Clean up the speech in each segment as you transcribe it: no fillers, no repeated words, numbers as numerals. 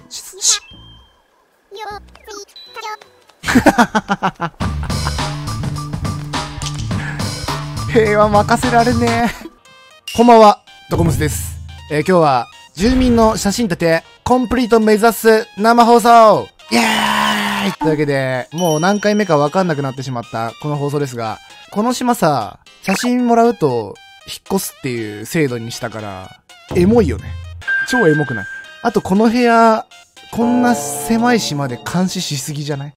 平和任せられねえ。こんばんは、トコムスです。今日は住民の写真立てコンプリート目指す生放送イエーイというわけで、もう何回目かわかんなくなってしまったこの放送ですが、この島さ、写真もらうと引っ越すっていう制度にしたから、エモいよね。超エモくない？あとこの部屋、こんな狭い島で監視しすぎじゃない？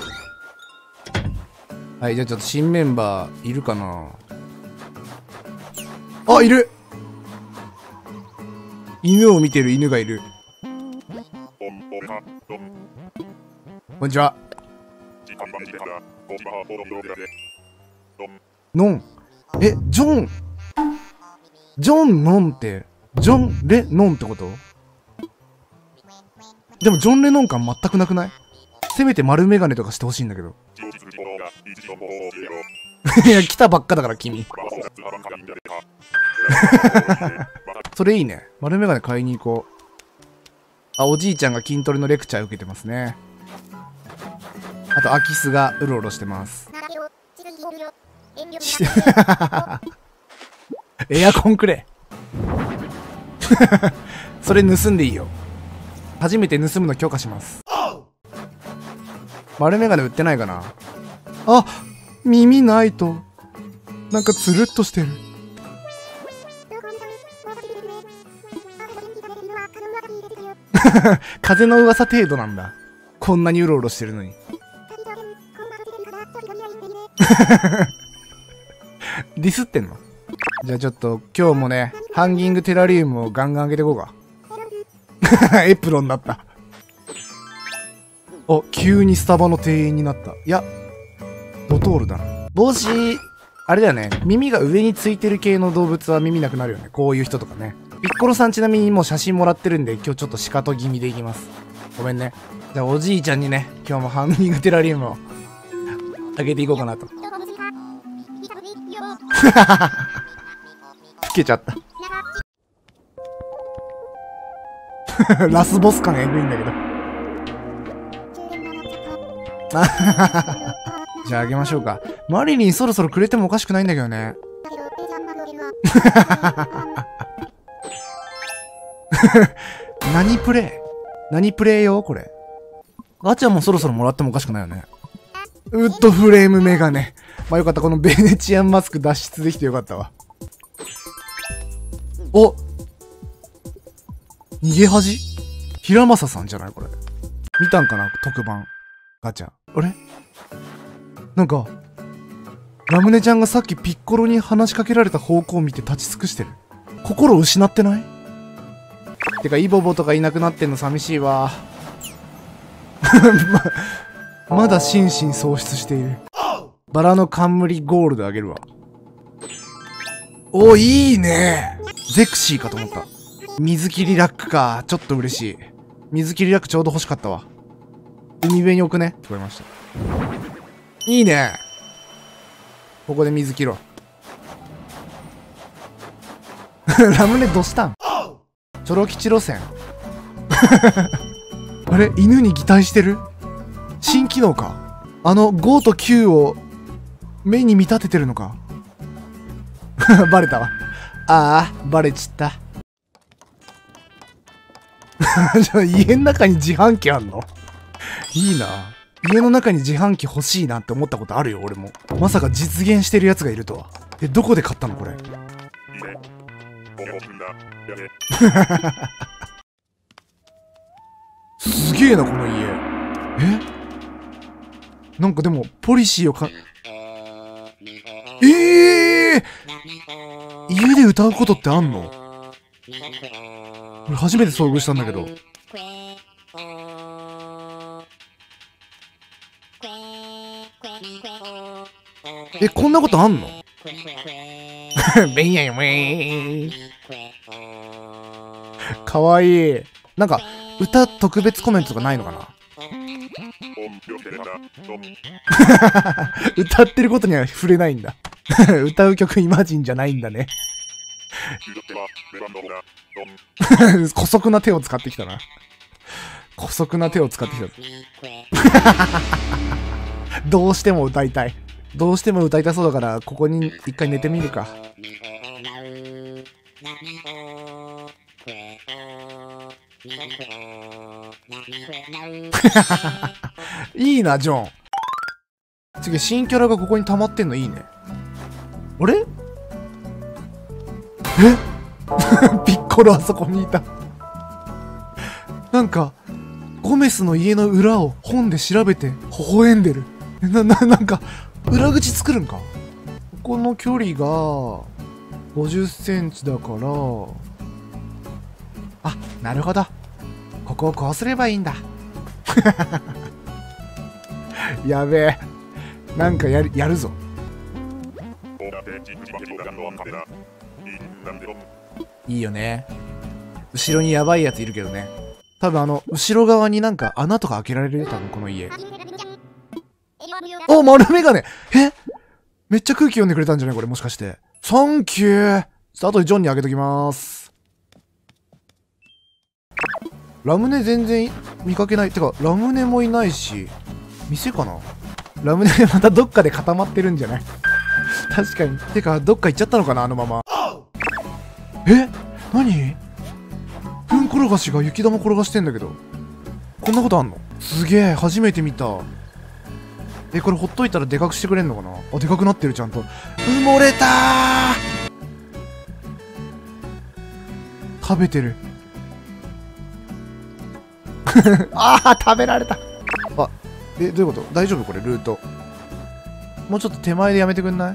はい、じゃあちょっと新メンバーいるかな？あ、いる！犬を見てる犬がいる。こんにちは。ノン。え、ジョンノンって、ジョン・レノンってこと？でもジョン・レノン感全くなくない？せめて丸メガネとかしてほしいんだけど。いや、来たばっかだから君。それいいね。丸メガネ買いに行こう。あ、おじいちゃんが筋トレのレクチャー受けてますね。あと、空き巣がうろうろしてます。エアコンくれ。それ盗んでいいよ。初めて盗むの許可します。丸メガネ売ってないかなあ、耳ないと。なんかつるっとしてる。風の噂程度なんだ。こんなにうろうろしてるのに。ディスってんの？じゃあちょっと今日もね、ハンギングテラリウムをガンガン上げていこうか。エプロンになった。あ、急にスタバの店員になった。いや、ドトールだな。帽子、あれだよね。耳が上についてる系の動物は耳なくなるよね。こういう人とかね。ピッコロさんちなみにもう写真もらってるんで、今日ちょっとシカト気味でいきます。ごめんね。じゃあおじいちゃんにね、今日もハンギングテラリウムをあげていこうかなと。つけちゃった。ラスボス感エグいんだけど。じゃああげましょうか。マリリンそろそろくれてもおかしくないんだけどね。何プレイよこれ。ガチャもそろそろもらってもおかしくないよね。ウッドフレームメガネ。まあよかった。このベネチアンマスク脱出できてよかったわ。お！逃げ恥？平正さんじゃないこれ。見たんかな特番。ガチャ。あれ？なんか、ラムネちゃんがさっきピッコロに話しかけられた方向を見て立ち尽くしてる。心を失ってない？てか、イボボとかいなくなってんの寂しいわ。まだ心身喪失している。バラの冠ゴールドあげるわ。お、いいね。ゼクシーかと思った。水切りラックか。ちょっと嬉しい。水切りラックちょうど欲しかったわ。海辺に置くね。聞こえました。いいね。ここで水切ろう。ラムネどうしたん？チョロ吉路線。あれ犬に擬態してる？新機能か？5と9を目に見立ててるのか？バレたわ。ああ、バレちった。家の中に自販機あんの？いいな。家の中に自販機欲しいなって思ったことあるよ、俺も。まさか実現してるやつがいるとは。え、どこで買ったのこれ。すげえな、この家。え？なんかでも、ポリシーを家で歌うことってあんの？俺初めて遭遇したんだけど。え、こんなことあんの？ベンヤよめー。かわいい。なんか、歌特別コメントとかないのかな？歌ってることには触れないんだ。歌う曲イマジンじゃないんだね。姑息な手を使ってきたな。 姑息な手を使ってきた。どうしても歌いたい。どうしても歌いたそうだから、ここに一回寝てみるか。いいな、ジョン。次、新キャラがここに溜まってんのいいね。あれピッコロあそこにいた。なんか、ゴメスの家の裏を本で調べて微笑んでる。なんか、裏口作るんか。ここの距離が50センチだから、あ、なるほど。ここをこうすればいいんだ。やべえ。なんかやるぞ。いいよね。後ろにやばいやついるけどね。多分後ろ側になんか穴とか開けられるよ、多分この家。お、丸メガネ。めっちゃ空気読んでくれたんじゃないこれ、もしかして。サンキュー。ちょっと後でジョンにあげときまーす。ラムネ全然見かけない。てか、ラムネもいないし、店かな。ラムネまたどっかで固まってるんじゃない？確かに。てか、どっか行っちゃったのかな、あのまま。何？糞転がしが雪玉転がしてんだけど。こんなことあんの？すげえ、初めて見た。これほっといたらでかくしてくれんのかな。あ、でかくなってる、ちゃんと。埋もれたー。食べてる。ああ、食べられた。あ、どういうこと？大丈夫これ、ルート。もうちょっと手前でやめてくんない？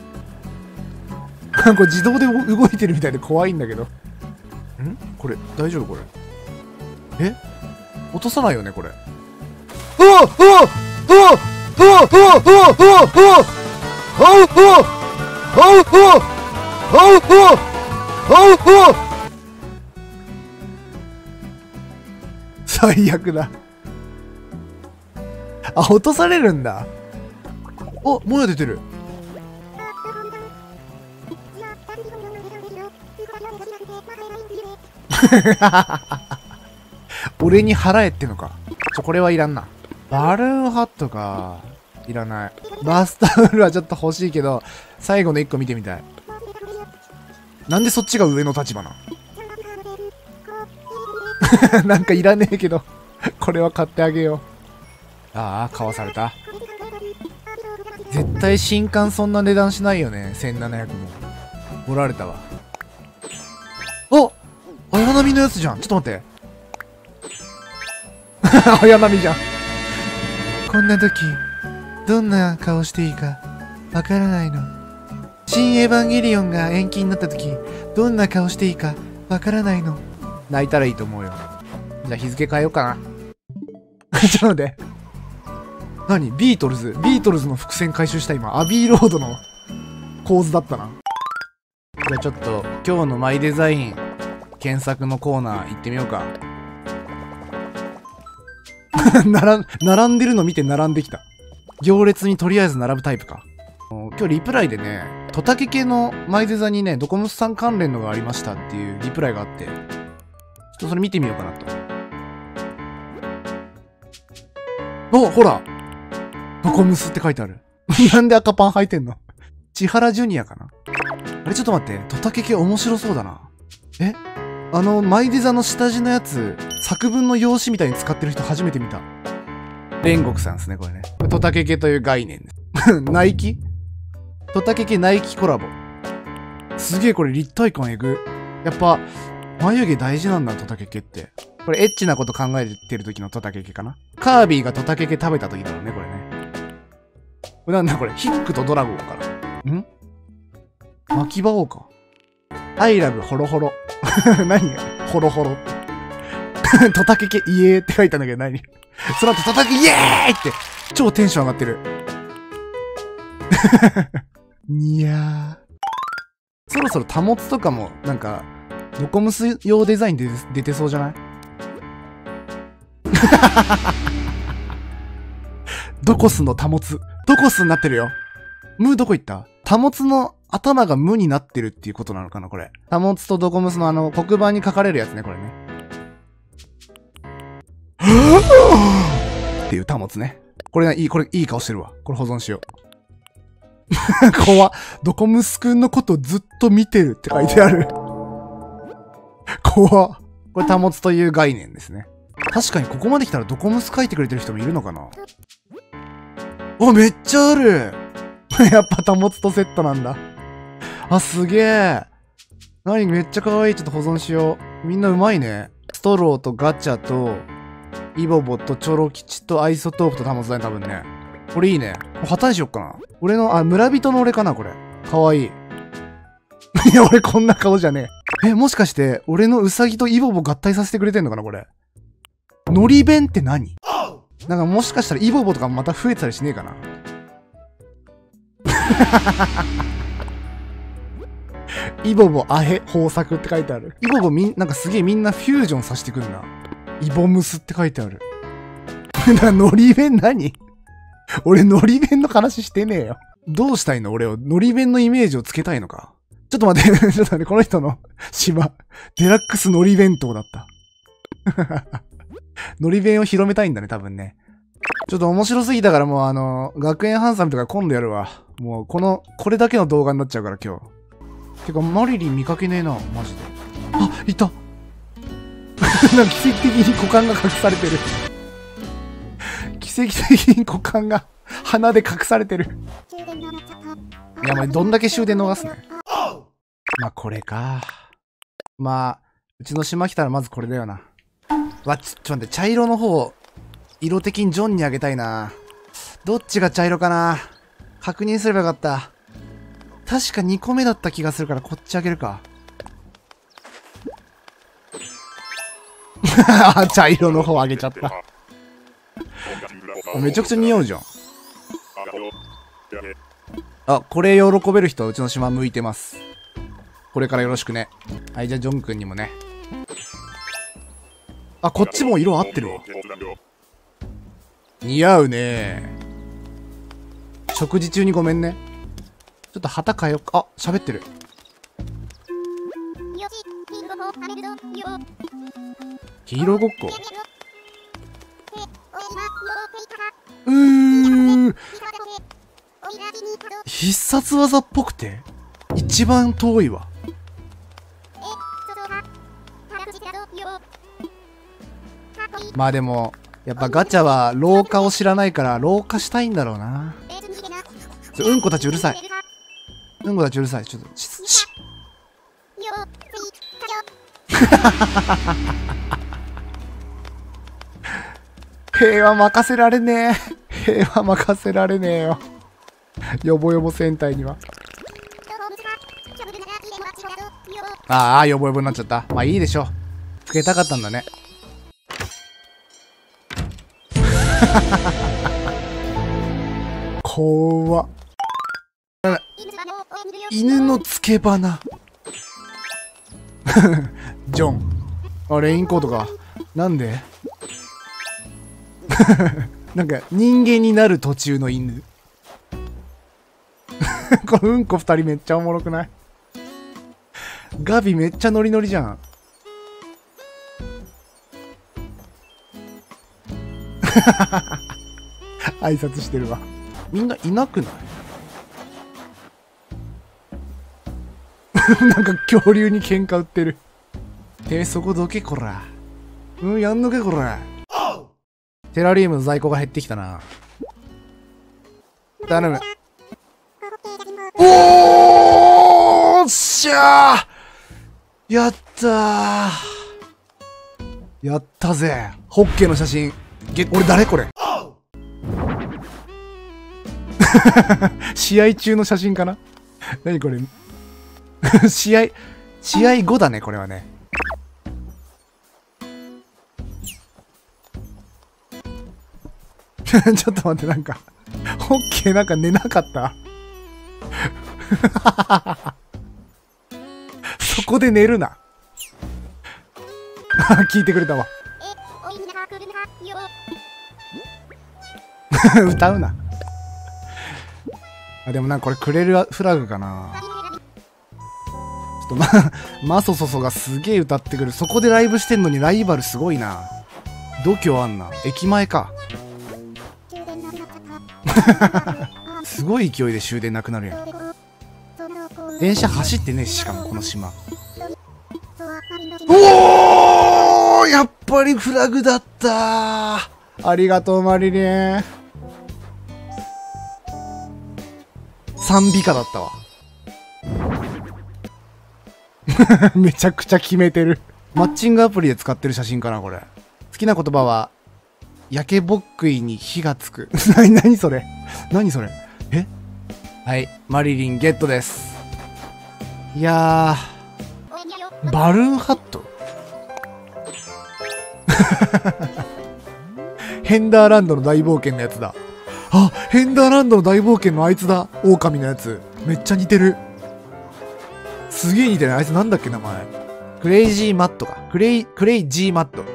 これ自動で動いてるみたいで怖いんだけど。これ、大丈夫これ。落とさないよね、これ。最悪だ。あ、落とされるんだ。お、もや出てる。俺に払えってのか。これはいらんな。バルーンハットか。いらない。バスタオルはちょっと欲しいけど、最後の1個見てみたい。なんでそっちが上の立場ななんかいらねえけど、これは買ってあげよう。ああ、買わされた。絶対新刊そんな値段しないよね。1700も。おられたわ。お！綾波のやつじゃん。ちょっと待って。綾波じゃん。こんな時、どんな顔していいか、わからないの。新エヴァンゲリオンが延期になった時、どんな顔していいか、わからないの。泣いたらいいと思うよ。じゃあ日付変えようかな。ちょっと待って。何？ビートルズの伏線回収した今。アビーロードの構図だったな。じゃあちょっと、今日のマイデザイン検索のコーナー行ってみようか。並んでるの見て並んできた。行列にとりあえず並ぶタイプか。今日リプライでね、トタケ系のマイデザにね、ドコムスさん関連のがありましたっていうリプライがあって、ちょっとそれ見てみようかなと。お、ほらドコムスって書いてある。なんで赤パン履いてんの？千原ジュニアかな？あれちょっと待って、トタケ系面白そうだな。マイデザの下地のやつ、作文の用紙みたいに使ってる人初めて見た。煉獄さんですね、これね。トタケ系という概念です。ナイキ？トタケ系ナイキコラボ。すげえこれ立体感えぐ。やっぱ、眉毛大事なんだ、トタケ系って。これエッチなこと考えてる時のトタケ系かな。カービィがトタケ系食べた時だろうね、これね。これなんだこれ、ヒックとドラゴンかな。巻き場王か。アイラブホロホロ。何ホロホロって。トタケケイエーって書いたんだけど何その後トタケイエーって超テンション上がってる。にゃー。そろそろ保つとかもなんかドコムス用デザインで出てそうじゃない？ドコスの保つ。ドコスになってるよ。ムどこ行った？保つの頭が無になってるっていうことなのかなこれ。保つとドコムスの黒板に書かれるやつね、これね。 っていう端末ね。これいい顔してるわ。これ保存しよう。怖っ。ドコムスくんのことずっと見てるって書いてある。怖っ。これ端末という概念ですね。確かにここまで来たらドコムス書いてくれてる人もいるのかな。あ、めっちゃある。やっぱ端末とセットなんだ。あ、すげえ。何めっちゃ可愛い。ちょっと保存しよう。みんなうまいね。ストローとガチャと、イボボとチョロ吉とアイソトープと端末だね、多分ね。これいいね。破綻しよっかな。俺の、村人の俺かな、これ。かわいい。いや、俺こんな顔じゃねえ。もしかして、俺のウサギとイボボ合体させてくれてんのかな、これ。のり弁って何？なんかもしかしたらイボボとかまた増えてたりしねえかな。イボボアヘ豊作って書いてある。イボボなんかすげえみんなフュージョンさせてくんな。イボムスって書いてある。のり弁何？俺のり弁の話してねえよ。どうしたいの俺を。のり弁のイメージをつけたいのか。ちょっと待って、ちょっと待って、この人の島、デラックスのり弁当だった。のり弁を広めたいんだね、多分ね。ちょっと面白すぎたからもう学園ハンサムとか今度やるわ。もうこれだけの動画になっちゃうから今日。てか、マリリン見かけねえな、マジで。あ、いた。なんか奇跡的に股間が隠されてる。奇跡的に股間が鼻で隠されてる。いや、まあ、どんだけ終電逃すね。まあ、これか。まあ、うちの島来たらまずこれだよな。わ、ちょっと待って、茶色の方、色的にジョンにあげたいな。どっちが茶色かな。確認すればよかった。確か2個目だった気がするからこっちあげるか。茶色の方あげちゃった。めちゃくちゃ似合うじゃん。あ、これ喜べる人はうちの島向いてます。これからよろしくね。はい、じゃあジョン君にもね。あ、こっちも色合ってるわ。似合うね。食事中にごめんね。ちょっと旗変えよっか。あ、喋ってる。ヒーローごっこ。必殺技っぽくて一番遠いわ。まあでもやっぱガチャは廊下を知らないから廊下したいんだろうな。うんこたちうるさい。うんこたちうるさい。ちょっとし平和任せられねえ。平和任せられねえよ。ヨボヨボ戦隊には。ああ、ヨボヨボになっちゃった。まあいいでしょ。つけたかったんだね。怖っ。犬のつけ花。ジョン。あ、レインコートか。なんで？なんか人間になる途中の犬。このうんこ2人めっちゃおもろくない？ガビめっちゃノリノリじゃん。挨拶してるわ。みんないなくない？なんか恐竜に喧嘩売ってる。そこどけこら。やんのけこら。テラリウムの在庫が減ってきたな。頼む。おーっしゃー、やったー。やったぜ。ホッケーの写真。俺誰これ。試合中の写真かな。何これ。試合後だね、これはね。ちょっと待って、なんか、ホッケーなんか寝なかった。そこで寝るな。聞いてくれたわ。歌うな。あ、でもなんかこれクレルフラグかな。ちょっとマソソソがすげえ歌ってくる。そこでライブしてんのにライバルすごいな。度胸あんな。駅前か。 すごい勢いで終電なくなるやん。電車走ってねえし、しかもこの島。おー、やっぱりフラグだったー。ありがとうマリリン。3美化だったわ。めちゃくちゃ決めてる。マッチングアプリで使ってる写真かなこれ。好きな言葉は焼けぼっくいに火がつく。何それ、何それ。え、はい、マリリンゲットです。いやー、バルーンハット。ヘンダーランドの大冒険のやつだ。あ、ヘンダーランドの大冒険のあいつだ。狼のやつ。めっちゃ似てる。すげえ似てる。あいつなんだっけ名前。クレイジーマットか。クレイジーマット。